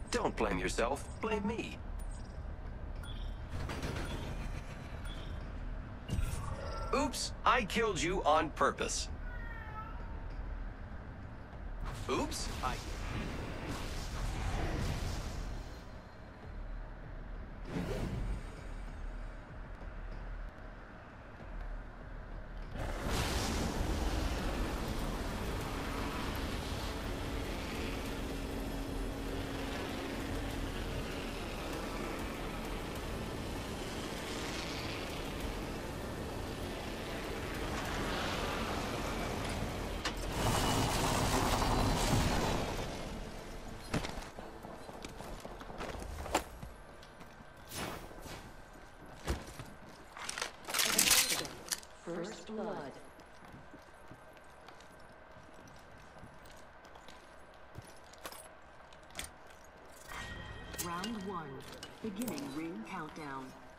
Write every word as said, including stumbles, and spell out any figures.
Don't blame yourself, blame me. Oops, I killed you on purpose. Oops, I... First blood. Round one. Beginning ring countdown.